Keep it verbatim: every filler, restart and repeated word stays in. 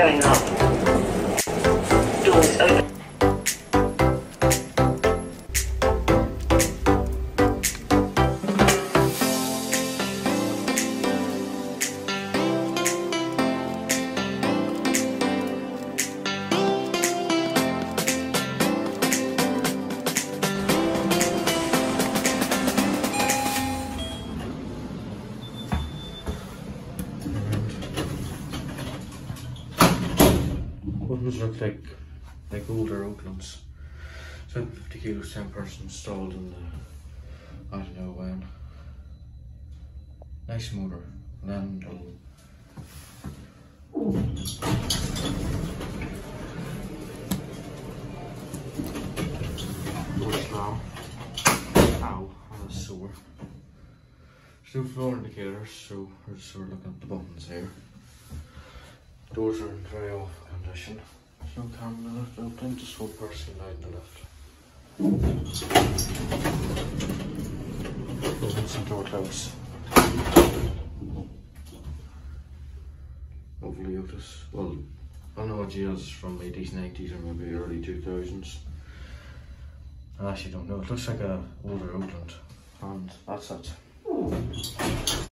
Going up. Doors open. Buttons look like like older Oaklands. seven fifty kilos, ten person installed in the, I don't know when. Nice motor, Landl. Door slam. Ow, that's sore. Still floor indicators, so we're just sort of looking at the buttons here. Doors are in very off condition. There's no camera in the lift, I don't think, just one person died in the lift. Buttons and door close. Lovely Otis. Well, I know G L's from eighties, nineties or maybe early two thousands. I actually don't know, it looks like a older Oakland. And that's it.